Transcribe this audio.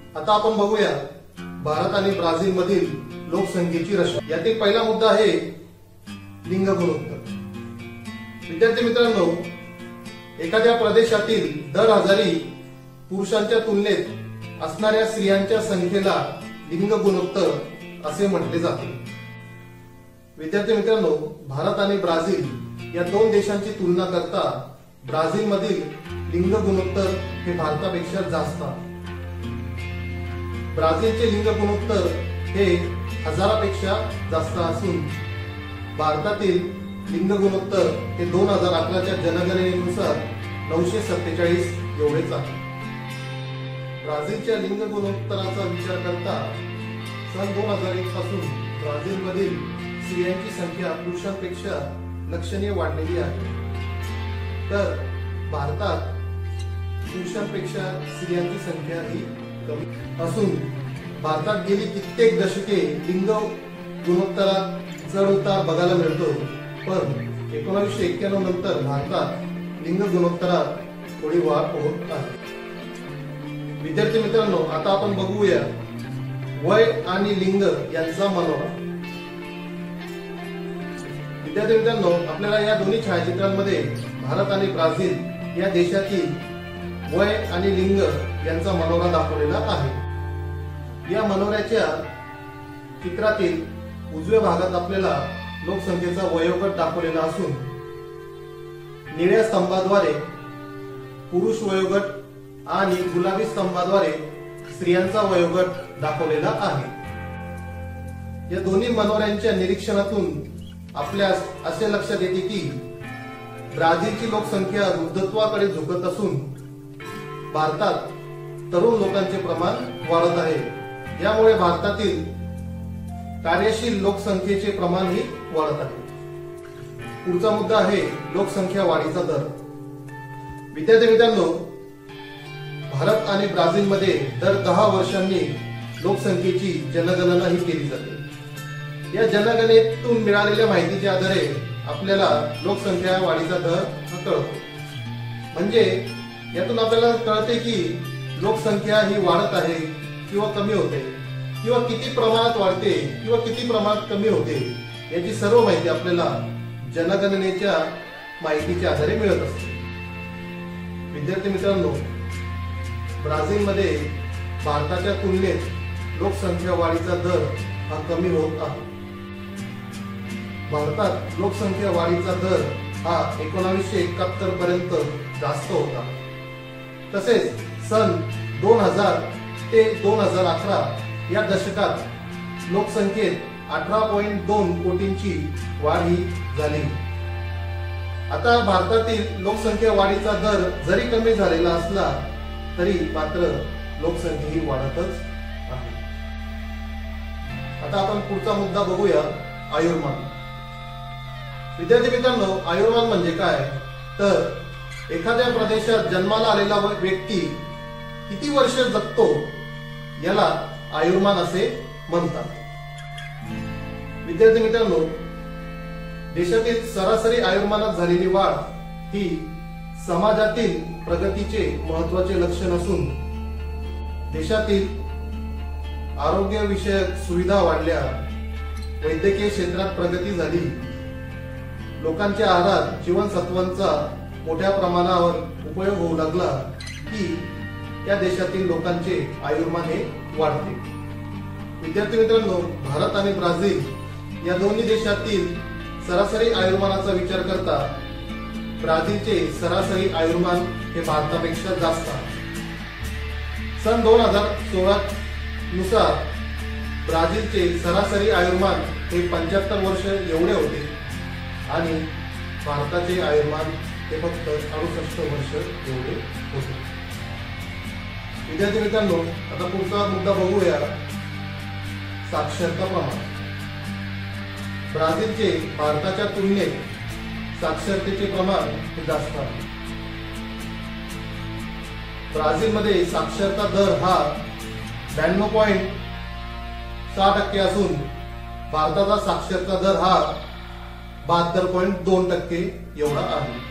आता आपण बघूया भारत आणि ब्राझील मधील लोकसंख्येची रचना। यातील पहिला मुद्दा आहे लिंग गुणोत्तर। विद्यार्थी मित्रांनो, एखाद्या प्रदेशातील दर हजारी पुरुषांच्या तुलनेत असणाऱ्या स्त्रियांच्या संख्येला लिंग गुणोत्तर असे म्हटले जाते। विद्यार्थी मित्रांनो, भारत आणि ब्राझील या दोन देशांची तुलना करता ब्राझील मधील लिंग गुणोत्तर हे भारतापेक्षा जास्त आहे। ब्राझीलचे लिंग गुणोत्तर हे 1000पेक्षा जास्त असून भारतातील लिंग गुणोत्तर हे 2011च्या जनगणनेनुसार 947 एवढेच आहे। ब्राझीलच्या लिंग गुणोत्तराचा विचार करता सन 2001 पासून ब्राझीलमधील स्त्रियांची संख्या पुरुषांपेक्षा लक्षणीय वाढलेली आहे, तर भारतात पुरुषांपेक्षा स्त्रियांची संख्या ही कमी असून भारतात गेली कित्येक दशके लिंग गुणोत्तरात चढ उतार बघायला मिळतो, पण 1991 नंतर भारतात लिंग गुणोत्तरात थोडी वाढ होत आहे। विद्यार्थी मित्रांनो, आता आपण बघूया वय आणि लिंग यांचा मनोरा। विद्यार्थी मित्रांनो, आपल्याला या दोन्ही छायाचित्रांमध्ये भारत आणि ब्राझील या देशातील वय आणि लिंग यांचा मनोरा दाखवलेला आहे। या मनोऱ्याच्या चित्रातील उजव्या भागात आपल्याला लोकसंख्येचा वयोगट दाखवलेला असून निळ्या स्तंभाद्वारे पुरुष वयोगट आणि गुलाबी स्तंभाद्वारे स्त्रियांचा वयोगट दाखवलेला आहे। या दोन्ही मनोऱ्यांच्या निरीक्षणातून आपल्यास असे लक्षात येते की ब्राझीलची लोकसंख्या वृद्धत्वाकडे झुकत असून भारतात तरुण लोकांचे प्रमाण वाढत आहे। यामुळे भारतातील कार्यशील लोकसंख्येचे प्रमाणही वाढत आहे। पुढचा मुद्दा आहे लोकसंख्या वाढीचा दर। विद्यार्थी मित्रांनो, भारत आणि ब्राझील मध्ये दर 10 वर्षांनी लोकसंख्येची जनगणना ही केली जाते। या जनगणनेतून मिळालेल्या माहितीच्या आधारे आपल्याला लोकसंख्या वाढीचा दर कळतो। म्हणजे यातून आपल्याला कळते की लोकसंख्या ही वाढत आहे किंवा कमी होते, किंवा किती प्रमाणात वाढते किंवा किती प्रमाणात कमी होते, याची सर्व माहिती आपल्याला जनगणनेच्या माहितीच्या आधारे मिळत असते। विद्यार्थी मित्रांनो, ब्राझीलमध्ये भारताच्या तुलनेत लोकसंख्या वाढीचा दर हा कमी होत आहे। भारतात लोकसंख्या वाढीचा दर हा 1971 पर्यंत जास्त होता। तसेच सन 2000 ते 2011 या दशकात लोकसंख्येत 18.2 कोटींची वाढ ही झाली। आता भारतातील लोकसंख्या वाढीचा दर जरी कमी झालेला असला तरी मात्र लोकसंख्या ही वाढतच आहे। आता आपण पुढचा मुद्दा बघूया, आयुर्मान। विद्यार्थी मित्रांनो, आयुर्मान म्हणजे काय, तर एखाद्या प्रदेशात जन्माला आलेला व्यक्ती किती वर्ष जगतो याला आयुर्मान असे म्हणतात। विद्यार्थी मित्रांनो, देशातील सरासरी आयुर्मानात झालेली वाढ ही समाजातील प्रगतीचे महत्त्वाचे लक्षण असून देशातील आरोग्यविषयक सुविधा वाढल्या, वैद्यकीय क्षेत्रात प्रगती झाली, लोकांच्या आहारात जीवनसत्वांचा मोठ्या प्रमाणावर उपयोग होऊ लागला की त्या देशातील लोकांचे आयुर्मान हे वाढते। विद्यार्थी मित्रांनो, भारत आणि ब्राझील या दोन्ही देशातील सरासरी आयुर्मानाचा विचार करता ब्राझीलचे सरासरी आयुर्मान हे भारतापेक्षा जास्त आहे। सन 2016 नुसार ब्राझीलचे सरासरी आयुर्मान हे 75 वर्ष एवढे होते आणि भारताचे आयुर्मान हे फक्त 68 वर्ष एवढे होते। विद्यार्थी मित्रांनो, आता पुढचा मुद्दा बघूया, साक्षरता प्रमाण। ब्राझीलचे भारताच्या तुलनेत साक्षरतेचे प्रमाण हे जास्त आहे। ब्राझीलमध्ये साक्षरता दर हा 92.6% असून भारताचा साक्षरता दर हा 72.2% एवढा आहे।